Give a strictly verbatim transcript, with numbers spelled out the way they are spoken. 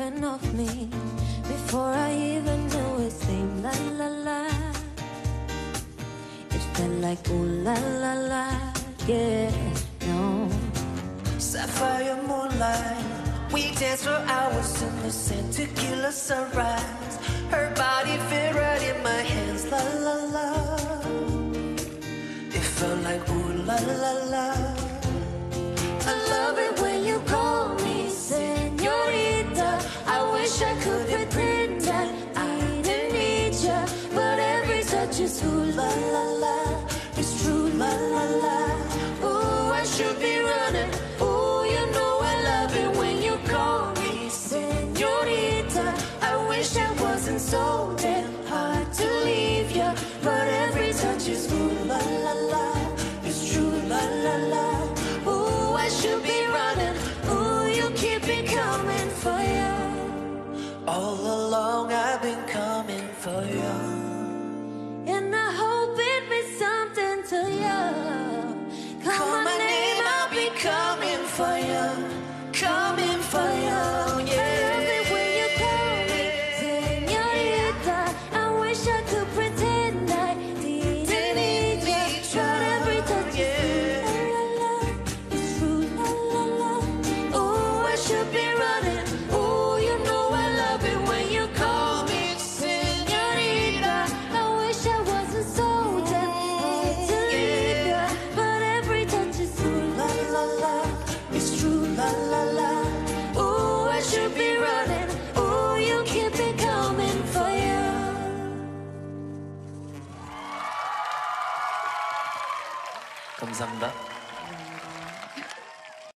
jumping off me before I even knew his name. La la la. It felt like ooh la la la. Yeah, no. Sapphire moonlight, we danced for hours in the sand, tequila sunrise. Her body fit right in my hands. La la la. It felt like ooh la la la. I love it when you call me senorita. I wish I could pretend that I didn't need ya, but every touch is ooh la la la. It's true la la la. Ooh, I should be running. Ooh, you know I love it when you call me senorita. I wish I wasn't so damn hard to leave ya, but every touch is ooh la la la. It's true la la la. Ooh, I should be running. Ooh, you keep me coming for you. All along I've been coming for you, and I hope it means something to you. Call, Call my, my name, name, I'll be coming for you, coming for you, yeah. I love it when you call me senorita. I wish I could pretend I didn't need you, but every touch is ooh la la la. It's true la la la. Ooh, I should be running. Ooh, you know I love it when you call me senorita. I wish I wasn't so damn hard to leave ya, but every touch is ooh la la la. It's true la la la. Ooh, I should be running. Ooh, you keep me coming for you. 감사합니다.